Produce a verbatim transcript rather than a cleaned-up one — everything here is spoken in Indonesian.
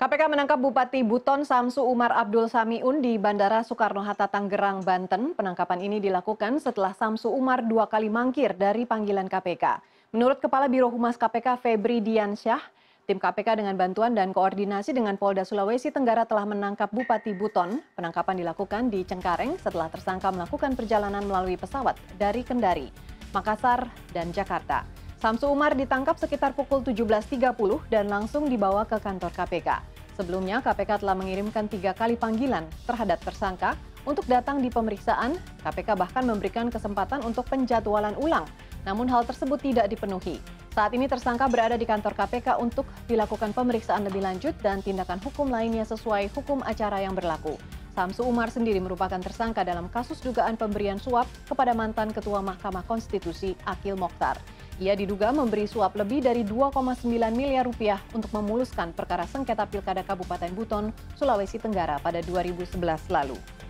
K P K menangkap Bupati Buton Samsu Umar Abdul Samiun di Bandara Soekarno-Hatta, Tangerang, Banten. Penangkapan ini dilakukan setelah Samsu Umar dua kali mangkir dari panggilan K P K. Menurut Kepala Biro Humas K P K Febri Diansyah, tim K P K dengan bantuan dan koordinasi dengan Polda Sulawesi Tenggara telah menangkap Bupati Buton. Penangkapan dilakukan di Cengkareng setelah tersangka melakukan perjalanan melalui pesawat dari Kendari, Makassar, dan Jakarta. Samsu Umar ditangkap sekitar pukul tujuh belas tiga puluh dan langsung dibawa ke kantor K P K. Sebelumnya, K P K telah mengirimkan tiga kali panggilan terhadap tersangka untuk datang di pemeriksaan. K P K bahkan memberikan kesempatan untuk penjadwalan ulang, namun hal tersebut tidak dipenuhi. Saat ini tersangka berada di kantor K P K untuk dilakukan pemeriksaan lebih lanjut dan tindakan hukum lainnya sesuai hukum acara yang berlaku. Samsu Umar sendiri merupakan tersangka dalam kasus dugaan pemberian suap kepada mantan Ketua Mahkamah Konstitusi Akil Mokhtar. Ia diduga memberi suap lebih dari dua koma sembilan miliar rupiah untuk memuluskan perkara sengketa Pilkada Kabupaten Buton, Sulawesi Tenggara pada dua ribu sebelas lalu.